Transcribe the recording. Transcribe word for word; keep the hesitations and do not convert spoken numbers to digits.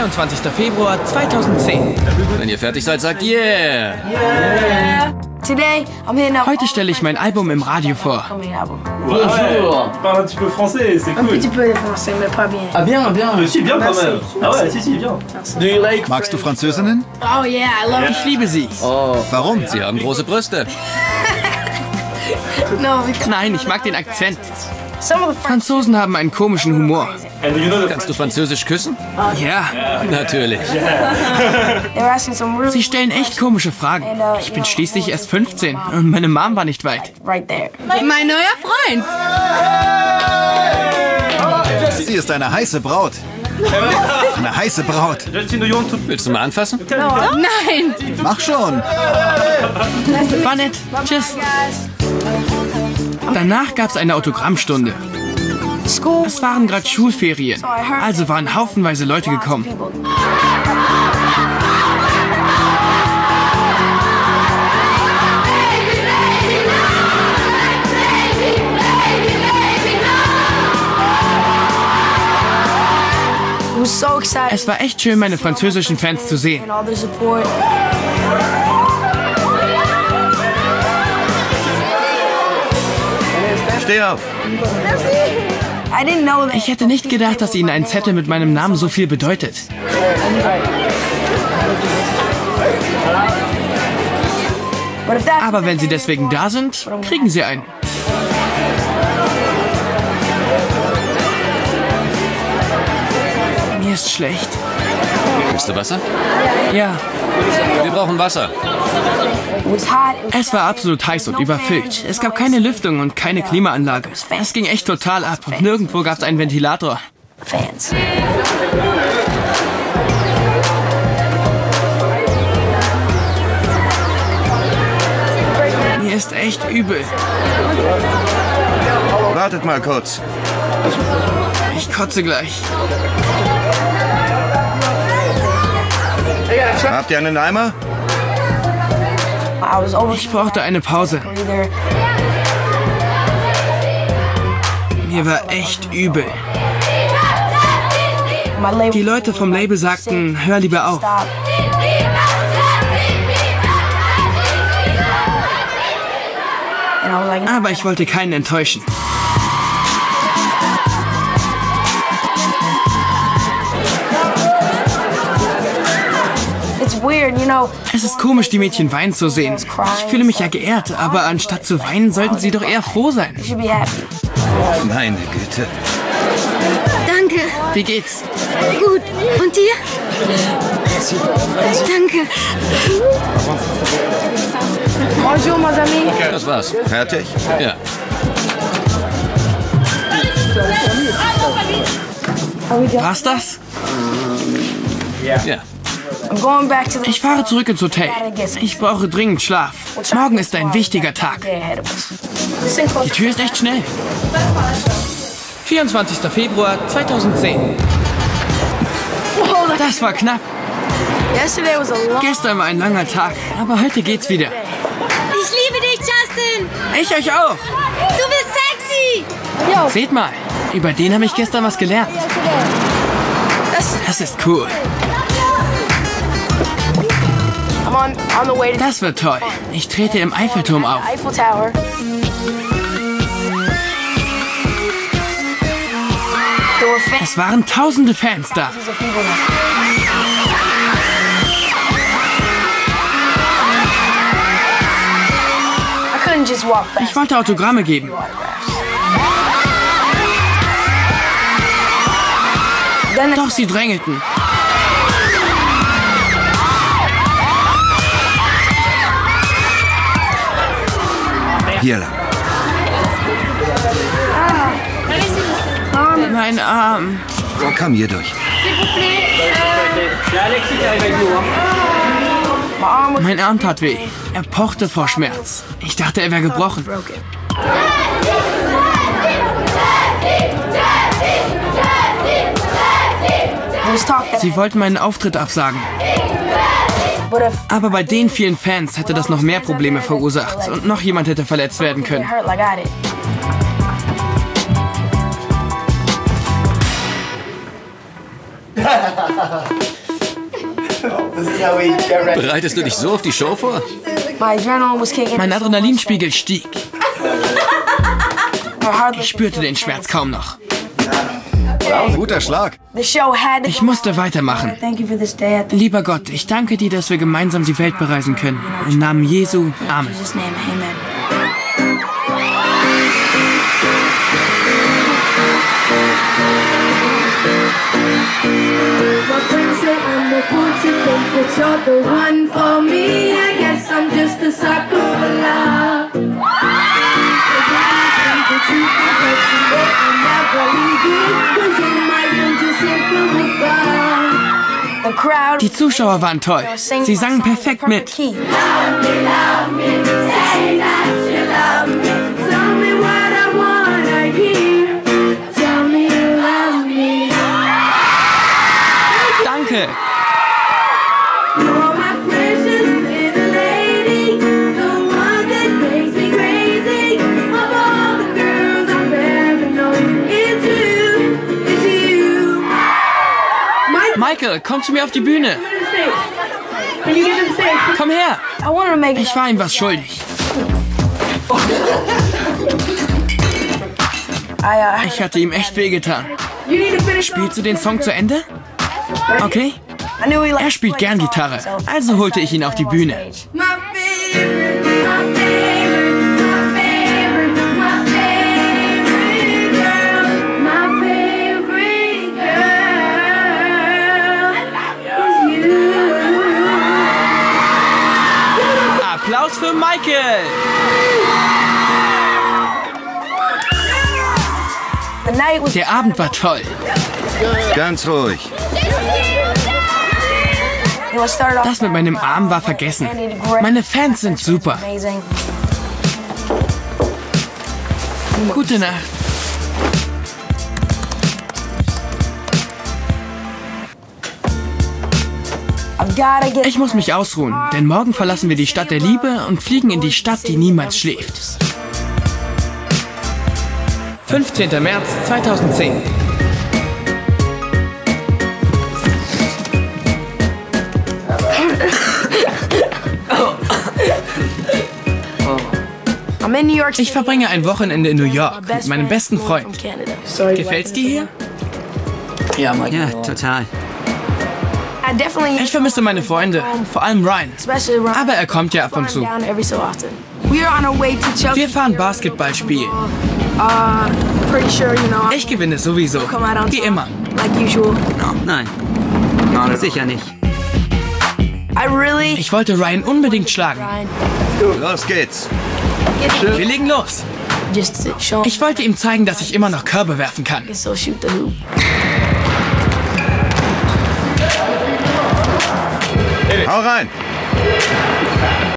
vierundzwanzigster Februar zweitausendzehn. Wenn ihr fertig seid, sagt yeah! Yeah. Today, I'm hitting up. Heute stelle ich mein Album im Radio vor. Bonjour. Tu parles un petit peu français, c'est Un cool. petit peu de français, mais pas bien. Ah bien, bien. Mais si, bien quand Merci. même. Ah ouais, si, si, bien. Do you like Magst du Französinnen? Oh yeah, I love Ich liebe sie. Oh. Warum? Sie haben große Brüste. it. No, because Nein, ich mag den Akzent. some of the French Franzosen haben einen komischen Humor. And you know the Kannst du Französisch küssen? Ja, Natürlich. they were asking some really sie stellen echt komische Fragen. Ich bin schließlich erst fünfzehn und meine Mom war nicht weit. right there. Mein neuer Freund. Sie ist eine heiße Braut. Eine heiße Braut. Justin, do you want to Willst du mal anfassen? Nein. Mach schon. War nett. Tschüss. Danach gab's eine Autogrammstunde. School. Es waren gerade Schulferien, also waren haufenweise Leute gekommen. People. It was so exciting. Es war echt schön, meine französischen Fans zu sehen. And all the support. Steh auf. I didn't know that. Ich hätte nicht gedacht, dass ihnen ein Zettel mit meinem Namen so viel bedeutet. But if that's Aber wenn sie deswegen da sind, kriegen sie einen. Mir ist schlecht. Willst du Wasser? Ja, Wir brauchen Wasser. it was hot, it was es war absolut heiß und überfüllt. Es gab keine Lüftung und keine Klimaanlage. Es ging echt total ab und nirgendwo gab es einen Ventilator. fans. Mir ist echt übel. Wartet mal kurz. Ich kotze gleich. Habt ihr einen Eimer? I was over Ich brauchte eine Pause. either. Mir war echt übel. My label. Die Leute vom Label sagten, hör lieber auf. Stop. And I was like, Aber ich wollte keinen enttäuschen. it's weird, you know. Es ist komisch, die Mädchen weinen zu sehen. Ich fühle mich ja geehrt, aber anstatt zu weinen, sollten sie doch eher froh sein. You should be happy. Meine Güte. Danke. Wie geht's? Gut. Und dir? Danke. Bonjour, mes amis. Das war's. Fertig? Ja. War's das? Ja. I'm going back to the Ich fahre zurück ins Hotel. Ich brauche dringend Schlaf. Morgen ist ein wichtiger Tag. day ahead of us. Listen close. Die Tür ist echt schnell. vierundzwanzigster Februar zweitausendzehn. Das war knapp. Yesterday was a long Gestern war ein langer Tag, aber heute geht's wieder. Ich liebe dich, Justin. Ich euch auch. Du bist sexy. Seht mal, über den habe ich gestern was gelernt. Das ist cool. I'm on on the way to Das wird toll. Ich trete im Eiffelturm auf. the Eiffel Tower. There were fans Es waren tausende Fans da. of people. I couldn't just walk Ich fast. wollte Autogramme geben. Then Doch sie drängelten. Hier lang. Mein Arm. Komm hier durch. Mein Arm tat weh. Er pochte vor Schmerz. Ich dachte, er wäre gebrochen. broke it. There was talk that Sie wollten meinen Auftritt absagen. but if Aber bei den vielen Fans hätte das noch mehr Probleme verursacht. Und noch jemand hätte verletzt werden it können. hurt like I did. Bereitest du dich so auf die Show vor? My adrenaline was kicking. Mein Adrenalinspiegel stieg. I hardly Ich spürte den Schmerz kaum noch. Guter Schlag. The show had to Ich musste weitermachen. Thank you for this day. I Lieber Gott, ich danke dir, dass wir gemeinsam die Welt bereisen können. Im Namen Jesu. Amen. Jesus' name, amen. My friends say I'm a fool to think that you're the one for me. I guess I'm just a sucker for love. The truth is that you know I'll never leave you. 'Cause you're my angel sent from above. The crowd. Die Zuschauer waren toll. Sie sangen perfekt mit. Key. Love me, love me, say that you love me. Tell me what I wanna hear. Tell me you love me. Danke. You're my precious little lady, the one that makes me crazy. Of all the girls I've ever known, it's you, it's you. Mike, Michael, komm zu mir auf die Bühne. come to the stage. Can you get to the stage? Komm her. I wanted to make it. Ich war ihm was schuldig. I, uh, Ich hatte ihm echt wehgetan. You need to finish. Spielst du den Song zu Ende? Okay. I knew he liked Er spielt to play gern guitar, Gitarre, so also holte ich ihn auf die Bühne. My favorite, my favorite, my favorite, my favorite girl, my favorite girl is you. Applaus für Michael. The night was Der Abend war toll. Ganz ruhig. it was started off Das mit meinem Arm war vergessen. Meine Fans sind super. amazing. Gute Nacht. I've gotta get. Ich muss mich ausruhen, denn morgen verlassen wir die Stadt der Liebe und fliegen in die Stadt, die niemals schläft. fünfzehnter März zweitausendzehn. I'm in New York City. Ich verbringe ein Wochenende in New York mit meinem besten Freund. From Canada. Gefällt's dir hier? Ja, total. I definitely. Ich vermisse meine Freunde, vor allem Ryan. Especially around. Aber er kommt ja ab und zu. Down every so often. We are on our way to Chelsea. Wir fahren Basketball spielen. Uh, pretty sure you know. Ich gewinne sowieso, Come out on wie top, immer. Like usual. Nein, sicher nicht. I really. Ich wollte Ryan unbedingt schlagen. Ryan, Los geht's. Wir legen los. just to show him. Ich wollte ihm zeigen, dass ich immer noch Körbe werfen kann. So shoot the hoop. Hau rein.